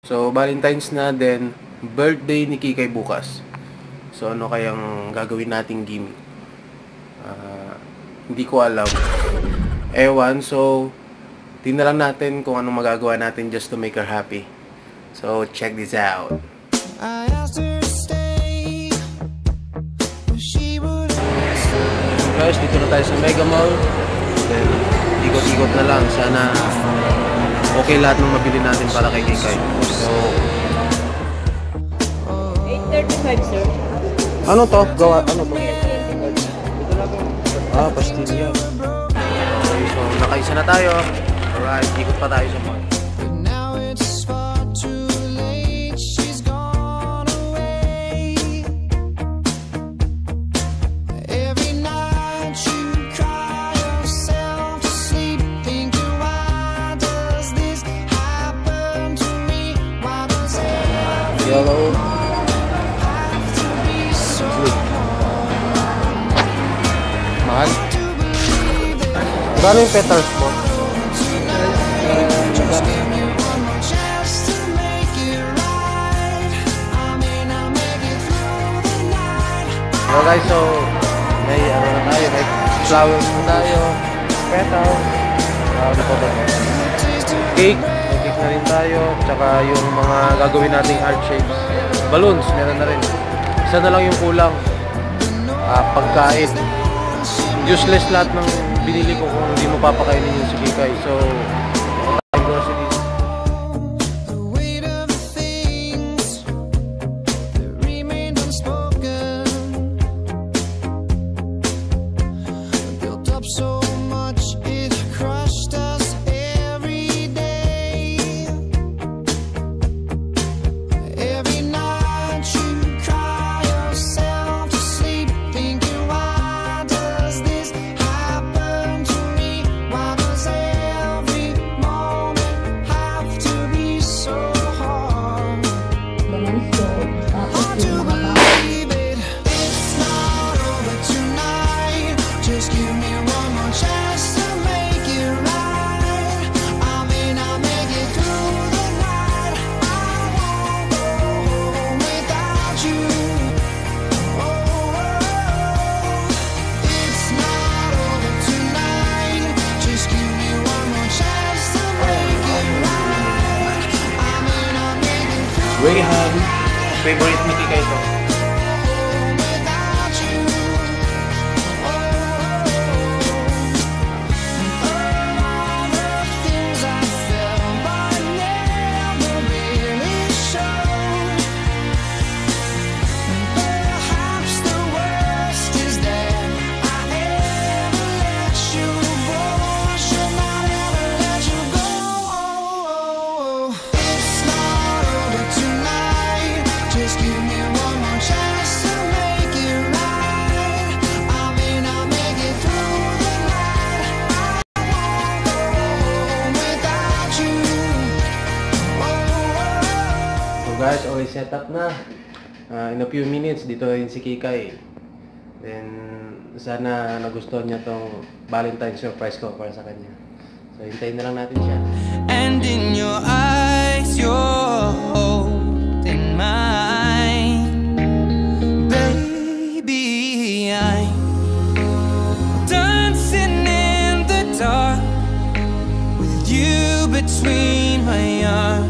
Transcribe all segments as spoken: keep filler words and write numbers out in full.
So, Valentine's na din, birthday ni Kikay bukas. So, ano kayang gagawin nating gimmick? Uh, hindi ko alam. Ewan, so, tingnan lang natin kung anong magagawa natin just to make her happy. So, check this out. Guys, dito na tayo sa Mega Mall. Then, ikot-ikot na lang. Sana okay lahat ng mabili natin para kay Kikay. So, eight thirty-five, sir. Ano to? Gawa, ano to? Ah, pastilya. Okay, so, nakaisa na tayo. Alright, ikot pa tayo sa mall. Yellow. Mahal. Gano'n yung petals po? So guys, so may ano na tayo, may flowers na tayo, petals, uh, ano pa ba? Cake. Cake na rin tayo, tsaka yung mga gagawin nating heart shapes. Balloons, meron na rin. Isa na lang yung kulang. Uh, pagkain. Useless lahat ng binili ko kung hindi mo papakainin yung si Kikay. So, tayong groceries. Rayhan, favorite ni Kikay ito. Guys, always set up na. Uh, in a few minutes, dito rin si Kikay. Then, sana nagustuhan niya tong Valentine surprise ko para sa kanya. So, hintayin na lang natin siya. And in your eyes, you're holding mine. Baby, I'm dancing in the dark with you between my arms.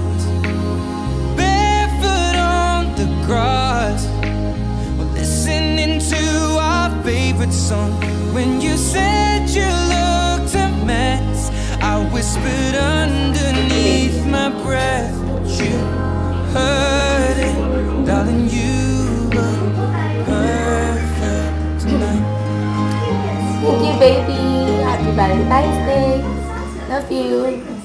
Song. When you said you looked a mess, I whispered underneath my breath, but you heard it, darling. You look perfect tonight. Thank you, baby. Happy Valentine's Day. Love you.